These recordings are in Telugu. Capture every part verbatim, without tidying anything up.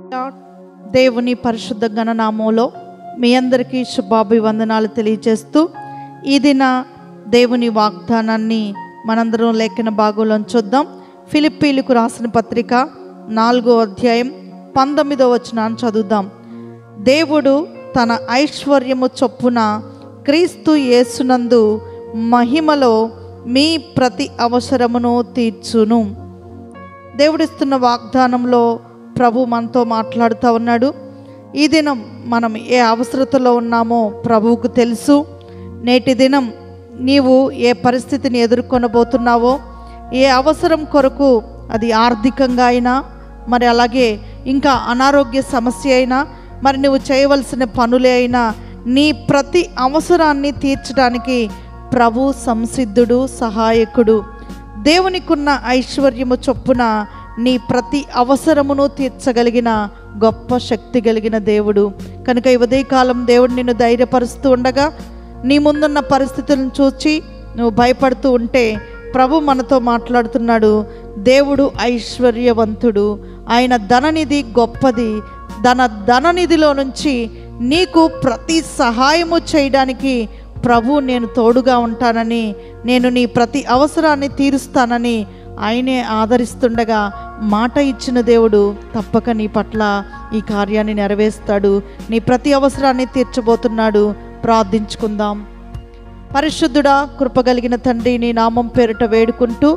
దేవుని పరిశుద్ధ గణనామంలో మీ అందరికీ శుభాభివందనాలు తెలియజేస్తూ ఈ దిన దేవుని వాగ్దానాన్ని మనందరం లేఖన భాగంలో చూద్దాం. ఫిలిప్పీలకు రాసిన పత్రిక నాలుగో అధ్యాయం పంతొమ్మిదో వచనాన్ని చదువుదాం. దేవుడు తన ఐశ్వర్యము చొప్పున క్రీస్తు యేసునందు మహిమలో మీ ప్రతి అవసరమును తీర్చును. దేవుడిస్తున్న వాగ్దానంలో ప్రభు మనతో మాట్లాడుతూ ఉన్నాడు. ఈ దినం మనం ఏ అవసరతలో ఉన్నామో ప్రభువుకు తెలుసు. నేటి దినం నీవు ఏ పరిస్థితిని ఎదుర్కొనబోతున్నావో, ఏ అవసరం కొరకు, అది ఆర్థికంగా అయినా, మరి అలాగే ఇంకా అనారోగ్య సమస్య అయినా, మరి నువ్వు చేయవలసిన పనులే అయినా, నీ ప్రతి అవసరాన్ని తీర్చడానికి ప్రభు సంసిద్ధుడు, సహాయకుడు. దేవునికున్న ఐశ్వర్యము చొప్పున నీ ప్రతి అవసరమును తీర్చగలిగిన గొప్ప శక్తి కలిగిన దేవుడు. కనుక ఈ ఉదయకాలం దేవుడు నిన్ను ధైర్యపరుస్తూ ఉండగా, నీ ముందున్న పరిస్థితులను చూచి నువ్వు భయపడుతూ ఉంటే ప్రభు మనతో మాట్లాడుతున్నాడు. దేవుడు ఐశ్వర్యవంతుడు, ఆయన ధననిధి గొప్పది. ధన ధననిధిలో నుంచి నీకు ప్రతి సహాయము చేయడానికి ప్రభు నేను తోడుగా ఉంటానని, నేను నీ ప్రతి అవసరాన్ని తీరుస్తానని ఆయనే ఆదరిస్తుండగా మాట ఇచ్చిన దేవుడు తప్పక నీ పట్ల ఈ కార్యాన్ని నెరవేరుస్తాడు. నీ ప్రతి అవసరాన్ని తీర్చబోతున్నాడు. ప్రార్థించుకుందాం. పరిశుద్ధుడా, కృపగలిగిన తండ్రి, నీ నామం పేరిట వేడుకుంటూ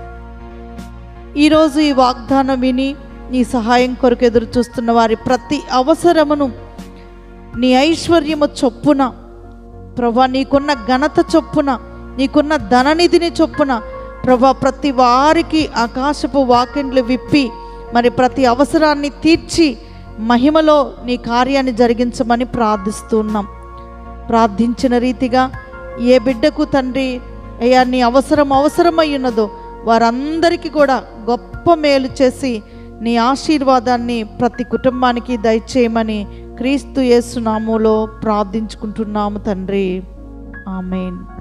ఈరోజు ఈ వాగ్దానం విని నీ సహాయం కొరకు ఎదురు చూస్తున్న వారి ప్రతి అవసరమును నీ ఐశ్వర్యము చొప్పున ప్రభా, నీకున్న ఘనత చొప్పున, నీకున్న ధననిధిని చొప్పున ప్రభా, ప్రతి వారికి ఆకాశపు వాకిండ్లు విప్పి మరి ప్రతి అవసరాన్ని తీర్చి మహిమలో నీ కార్యాన్ని జరిగించమని ప్రార్థిస్తున్నాం. ప్రార్థించిన రీతిగా ఏ బిడ్డకు తండ్రి అయ్యా నీ అవసరం అవసరమై ఉన్నదో వారందరికీ కూడా గొప్ప మేలు చేసి నీ ఆశీర్వాదాన్ని ప్రతి కుటుంబానికి దయచేయమని క్రీస్తు యేసు నామములో ప్రార్థించుకుంటున్నాము తండ్రి. ఆమేన్.